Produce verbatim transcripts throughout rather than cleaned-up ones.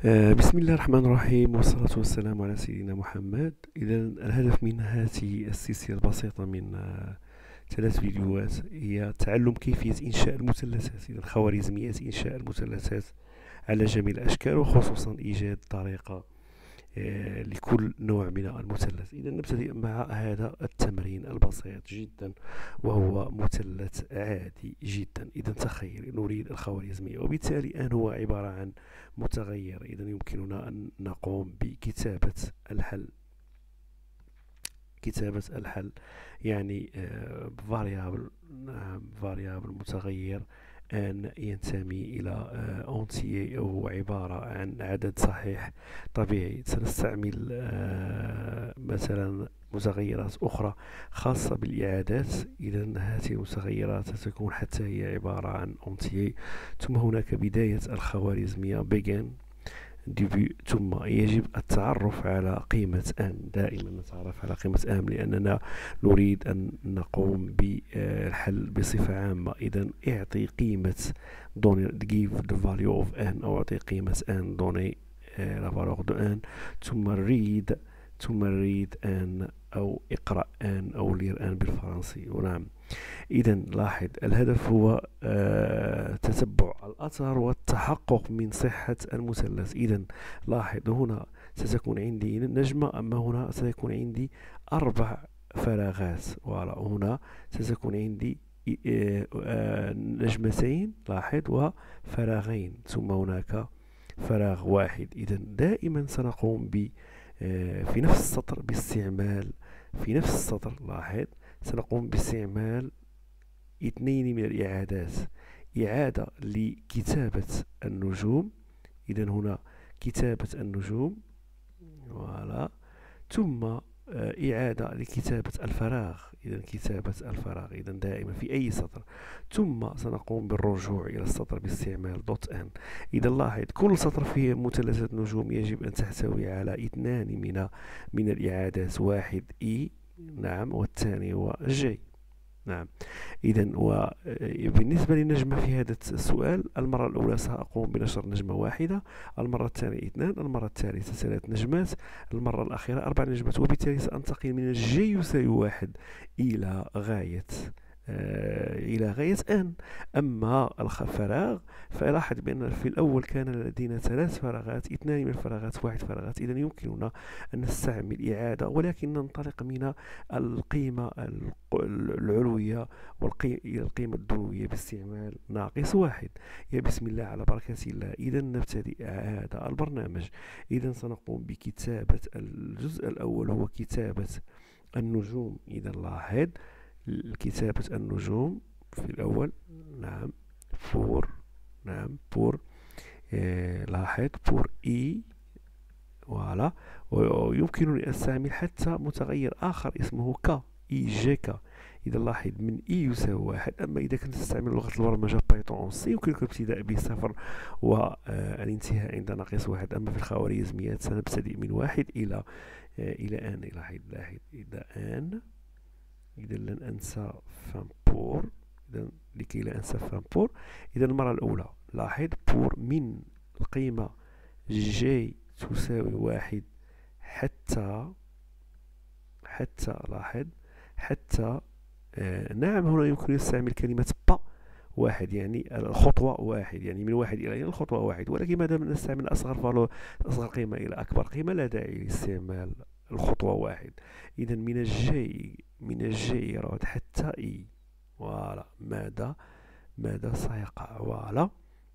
آه، بسم الله الرحمن الرحيم، والصلاة والسلام على سيدنا محمد. إذا الهدف من هذه السلسلة البسيطة من آه، ثلاث فيديوهات هي تعلم كيفية إنشاء المثلثات، إذا خوارزميات إنشاء المثلثات على جميع الأشكال، وخصوصا إيجاد طريقة آه، لكل نوع من المثلث. إذا نبتدئ مع هذا التمرين البسيط جدا، وهو مثلث عادي جدا. إذا تخيل نريد الخوارزمية، وبالتالي أن هو عبارة عن متغير. إذا يمكننا أن نقوم بكتابة الحل. كتابة الحل يعني فاريابل، نعم فاريابل متغير أن ينتمي إلى أونتيي، أو هو عبارة عن عدد صحيح طبيعي. سنستعمل آه، مثلا متغيرات أخرى خاصة بالإعادات. إذا هذه المتغيرات ستكون حتى هي عبارة عن أونتيي. ثم هناك بداية الخوارزمية begin ديبي، ثم يجب التعرف على قيمة ان. دائما نتعرف على قيمة ان لأننا نريد أن نقوم بالحل بصفة عامة. إذا اعطي قيمة دوني give the value of n، أو اعطي قيمة n دوني la valeur de n. ثم read ثم read n، أو اقرأ n، أو lire n بالفرنسي. ونعم، إذا لاحظ الهدف هو آه تتبع الأثر والتحقق من صحة المثلث. إذا لاحظ هنا ستكون عندي نجمة، أما هنا سيكون عندي أربع فراغات. ولا هنا ستكون عندي آه آه نجمتين، لاحظ، وفراغين، ثم هناك فراغ واحد. إذا دائما سنقوم ب آه في نفس السطر باستعمال في نفس السطر لاحظ سنقوم باستعمال اثنين من الإعادات. إعادة لكتابة النجوم، إذا هنا كتابة النجوم، فوالا. ثم إعادة لكتابة الفراغ، إذا كتابة الفراغ، إذا دائما في أي سطر. ثم سنقوم بالرجوع إلى السطر باستعمال دوت ان. إذا لاحظ كل سطر فيه مثلثات نجوم يجب أن تحتوي على اثنان من من الإعادات، واحد إي، نعم، والثاني هو جي. نعم. إذا وبالنسبة للنجمة في هذا السؤال، المرة الأولى سأقوم بنشر نجمة واحدة، المرة الثانية اثنان، المرة الثالثة ثلاث نجمات، المرة الأخيرة أربع نجمات. وبالتالي سأنتقل من الجي يساوي واحد إلى غاية آه إلى غاية ان. أما الفراغ فلاحظ بأن في الأول كان لدينا ثلاث فراغات، اثنان من الفراغات، واحد فراغات. إذا يمكننا أن نستعمل إعادة، ولكن ننطلق من القيمة العلوية إلى القيمة الدنوية باستعمال ناقص واحد. يا بسم الله على بركة الله. إذا نبتدئ هذا البرنامج. إذا سنقوم بكتابة الجزء الأول، هو كتابة النجوم. إذا لاحظ كتابة النجوم في الأول، نعم، فور، نعم، بور، إيه لاحظ بور إي، فوالا. ويمكنني أن أستعمل حتى متغير آخر اسمه ك، إي جي كا. إذا لاحظ من إي يساوي واحد. أما إذا كنت تستعمل لغة البرمجة بايثون سي، يمكنك الابتداء بصفر والانتهاء عند ناقص واحد. أما في الخوارزميات سنبتدئ من واحد إلى إلى ان. لاحظ لاحظ إلى ان. إذا لن أنسى فان بور، إذا لكي لا أنسى فان بور. إذا المرة الأولى لاحظ بور من القيمة جي تساوي واحد حتى حتى لاحظ حتى آه نعم، هنا يمكن يستعمل كلمة با واحد، يعني الخطوة واحد، يعني من واحد إلى الخطوة واحد. ولكن ما دام نستعمل أصغر فالو أصغر قيمة إلى أكبر قيمة، لا داعي لاستعمال الخطوة واحد. إذا من الجي من الجي حتى إي، فوالا. ماذا ماذا سيقع؟ فوالا.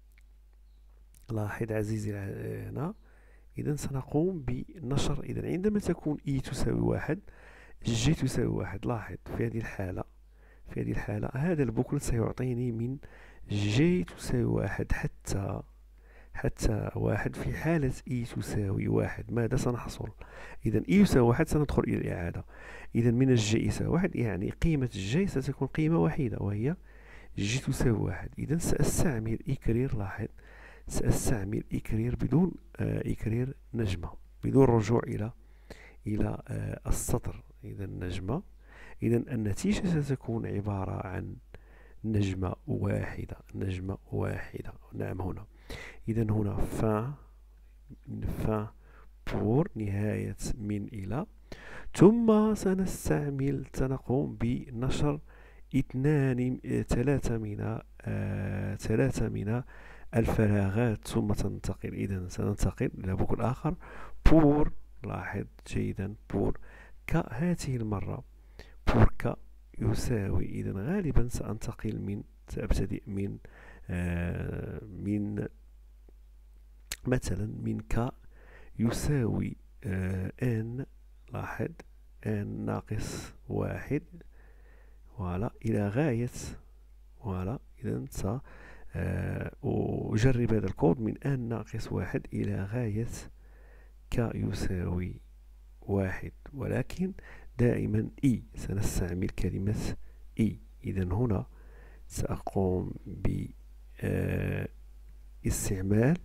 لاحظ عزيزي هنا. إذا سنقوم بنشر. إذا عندما تكون إي تساوي واحد، جي تساوي واحد، لاحظ في هذه الحالة في هذه الحالة هذا البوكل سيعطيني من جي تساوي واحد حتى حتى واحد. في حالة إي تساوي واحد ماذا سنحصل؟ إذا إي يساوي واحد سندخل إلى الإعادة. إذا من الجي يساوي واحد، يعني قيمة الجي ستكون قيمة واحدة، وهي جي تساوي واحد. إذا سأستعمل إكرير، لاحظ سأستعمل إكرير بدون آه إكرير نجمة، بدون رجوع إلى إلى آه السطر. إذا نجمة. إذا النتيجة ستكون عبارة عن نجمة واحدة، نجمة واحدة. نعم هنا. إذا هنا فان من fin pour نهاية من إلى. ثم سنستعمل سنقوم بنشر اثنان ثلاثة من آه ثلاثة من الفراغات، ثم تنتقل. إذا سننتقل إلى بوكل آخر pour. لاحظ جيدا pour ك هذه المرة pour ك يساوي. إذا غالبا سأنتقل من سأبتدئ من آه من مثلا من ك يساوي آه n. لاحظ n ناقص واحد فوالا إلى غاية فوالا. إذا س آه أجرب هذا الكود من n ناقص واحد إلى غاية ك يساوي واحد، ولكن دائما إي سنستعمل كلمة إي. إذا هنا سأقوم باستعمال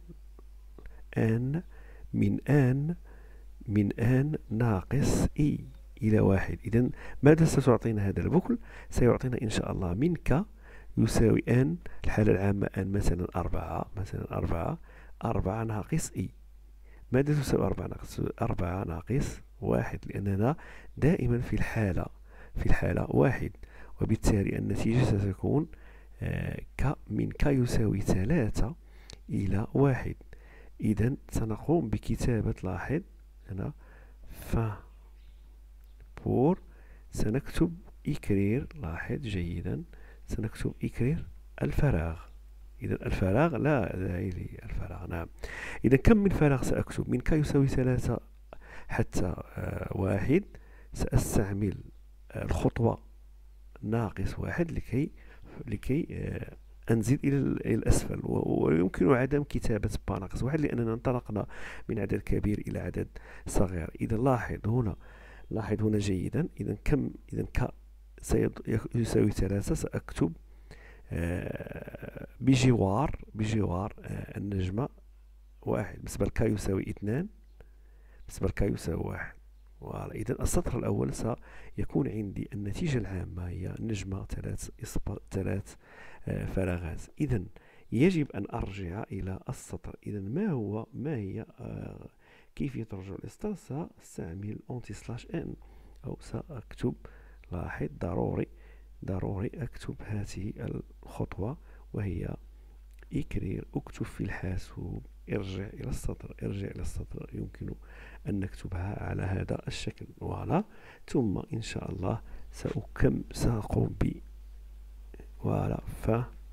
n من n من n ناقص إي إلى واحد. إذا ماذا ستعطينا هذا البوكل؟ سيعطينا إن شاء الله من ك يساوي n الحالة العامة n مثلا أربعة مثلا أربعة أربعة ناقص إي. ماذا تساوي أربعة ناقص أربعة ناقص واحد؟ لأننا دائما في الحالة في الحالة واحد، وبالتالي النتيجة ستكون آه ك من ك يساوي ثلاثة إلى واحد. إذا سنقوم بكتابة، لاحظ هنا fin pour سنكتب إكرير. لاحظ جيدا سنكتب إكرير الفراغ. إذا الفراغ لا داعي للفراغ. نعم. إذا كم من فراغ سأكتب؟ من ك يساوي ثلاثة حتى آه واحد سأستعمل آه الخطوة ناقص واحد لكي لكي آه أنزل إلى الأسفل، ويمكن عدم كتابة با ناقص واحد لأننا انطلقنا من عدد كبير إلى عدد صغير. إذا لاحظ هنا لاحظ هنا جيدا. إذا كم إذا ك يساوي ثلاثة سأكتب آه بجوار بجوار آه النجمة واحد. بالنسبة لك يساوي اثنان، بالنسبة لك يساوي واحد. إذا السطر الأول سيكون عندي النتيجة العامة هي نجمة ثلاث ثلاث آه فراغات. إذا يجب أن أرجع إلى السطر. إذا ما هو ما هي آه كيفية رجوع السطر؟ سأستعمل أنتي سلاش ان أو سأكتب. لاحظ ضروري ضروري أكتب هذه الخطوة وهي إكرير. أكتب في الحاسوب ارجع إلى السطر ارجع إلى السطر. يمكن أن نكتبها على هذا الشكل فوالا. ثم إن شاء الله سأكم سأقوم ب فوالا ف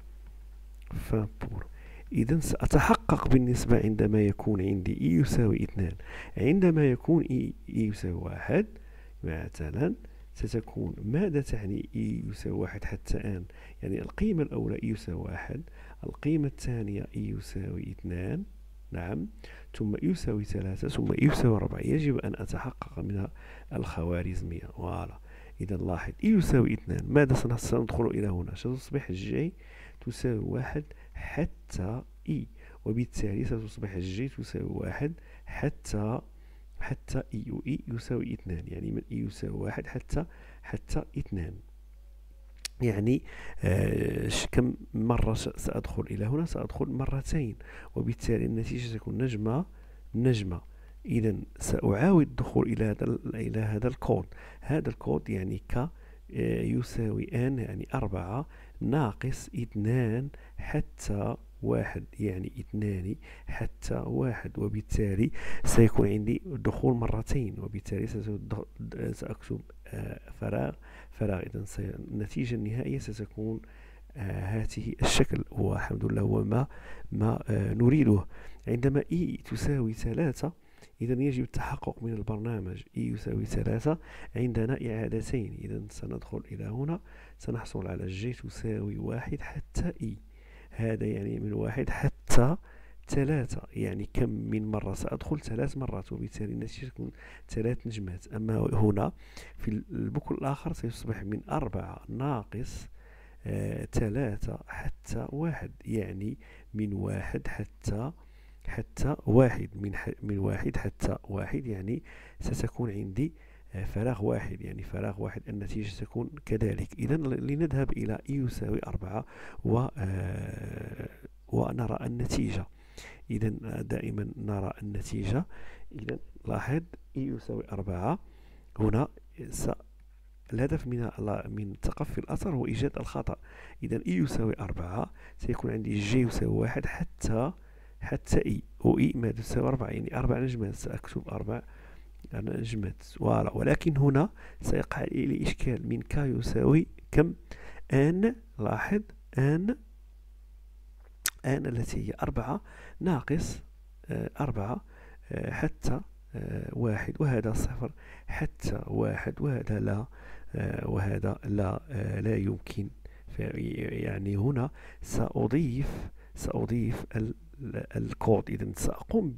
ف بور. إذا سأتحقق بالنسبة عندما يكون عندي إي يساوي اثنان. عندما يكون إي, إي يساوي واحد مثلا ستكون ماذا تعني إي يساوي واحد حتى آن؟ يعني القيمة الأولى إي يساوي واحد، القيمة الثانية إي يساوي اثنان، نعم، ثم إي يساوي ثلاثة، ثم إي يساوي أربعة. يجب أن أتحقق من الخوارزمية فوالا. إذا لاحظ إي يساوي اثنان. ماذا سندخل إلى هنا؟ ستصبح جي تساوي واحد حتى إي، وبالتالي ستصبح جي تساوي واحد حتى حتى إي، وإي يساوي اثنان، يعني من إي يساوي واحد حتى حتى اثنان. يعني آه كم مرة سأدخل إلى هنا؟ سأدخل مرتين، وبالتالي النتيجة تكون نجمة نجمة. إذا سأعاود الدخول إلى هذا إلى هذا الكود. هذا الكود يعني ك يساوي n يعني أربعة ناقص اثنان حتى واحد، يعني اثنان حتى واحد، وبالتالي سيكون عندي دخول مرتين، وبالتالي سأكتب فراغ فراغ. إذا النتيجة النهائية ستكون هذه الشكل، والحمد لله هو ما ما نريده. عندما إي تساوي ثلاثة إذا يجب التحقق من البرنامج. إي يساوي ثلاثة عندنا إعادتين. إذا سندخل إلى هنا سنحصل على جي تساوي واحد حتى إي. هذا يعني من واحد حتى ثلاثة، يعني كم من مرة سأدخل؟ ثلاث مرات، وبالتالي النتيجة تكون ثلاث نجمات. أما هنا في البوكل الآخر سيصبح من أربعة ناقص آه ثلاثة حتى واحد، يعني من واحد حتى حتى واحد، من من واحد حتى واحد، يعني ستكون عندي آه فراغ واحد، يعني فراغ واحد. النتيجة تكون كذلك. إذا لنذهب إلى إي يساوي أربعة و آه ونرى النتيجة. إذا دائما نرى النتيجة. إذا لاحظ إي يساوي أربعة. هنا س الهدف من من تقفي الأثر هو إيجاد الخطأ. إذا إي يساوي أربعة، سيكون عندي جي يساوي واحد حتى حتى إي، وإي ما تساوي أربعة، يعني أربع نجمات. سأكتب أربع نجمات فوالا. ولكن هنا سيقع لي إشكال من ك يساوي كم؟ أن. لاحظ أن أن التي هي أربعة ناقص آه أربعة آه حتى آه واحد، وهذا صفر حتى واحد، وهذا لا آه وهذا لا آه لا يمكن. يعني هنا سأضيف سأضيف الكود. إذا سأقوم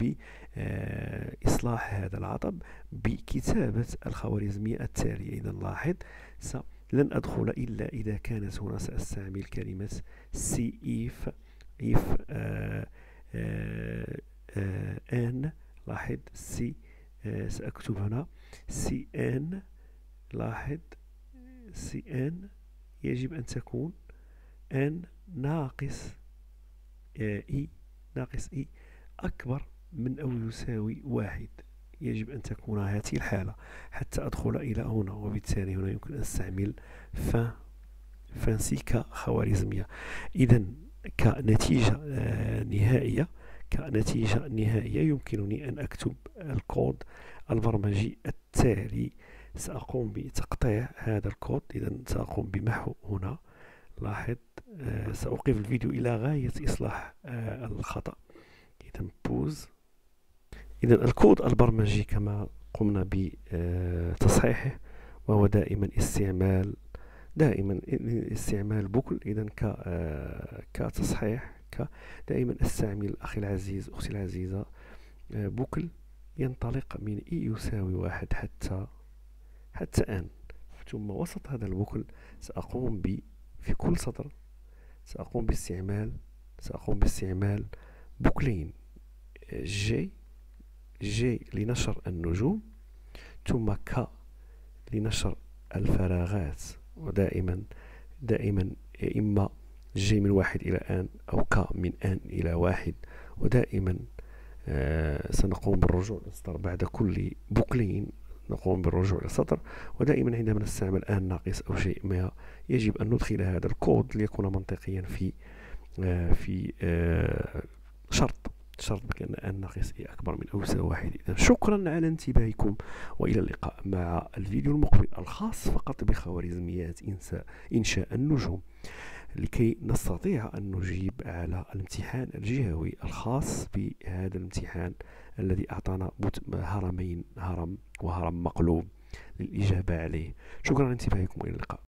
بإصلاح هذا العطب بكتابة الخوارزمية التالية. إذا لاحظ لن أدخل إلا إذا كانت هنا سأستعمل كلمة سي إف إف آه آه آه ان. لاحظ سي آه سأكتب هنا سي ان. لاحظ سي ان يجب أن تكون ان ناقص آه اي ناقص اي أكبر من أو يساوي واحد. يجب أن تكون هذه الحالة حتى أدخل إلى هنا، وبالتالي هنا يمكن أن أستعمل فان فانسي كخوارزمية. إذا كنتيجة آه نهائية كنتيجة نهائية يمكنني أن أكتب الكود البرمجي التالي. سأقوم بتقطيع هذا الكود. إذا سأقوم بمحو هنا. لاحظ آه سأوقف الفيديو إلى غاية إصلاح آه الخطأ. إذا بوز. إذا الكود البرمجي كما قمنا بتصحيحه، وهو دائما استعمال دائما استعمال بوكل. إذا ك كتصحيح ك دائما استعمل أخي العزيز أختي العزيزة بوكل ينطلق من إي يساوي واحد حتى حتى أن. ثم وسط هذا البوكل سأقوم ب في كل سطر سأقوم باستعمال سأقوم باستعمال بوكلين. جي جي لنشر النجوم، ثم ك لنشر الفراغات. ودائما دائما إما جي من واحد إلى آن أو ك من آن إلى واحد. ودائما آه سنقوم بالرجوع للسطر بعد كل بوكلين. نقوم بالرجوع للسطر، ودائما عندما نستعمل آن ناقص أو شيء ما يجب أن ندخل هذا الكود ليكون منطقيا في آه في آه شرط شرط بأن آن ناقص إي أكبر من أو يساوي واحد. إذا شكرا على انتباهكم، وإلى اللقاء مع الفيديو المقبل الخاص فقط بخوارزميات إنشاء النجوم، لكي نستطيع أن نجيب على الامتحان الجهوي الخاص بهذا الامتحان الذي أعطانا هرمين، هرم وهرم مقلوب للإجابة عليه. شكرا على انتباهكم، وإلى اللقاء.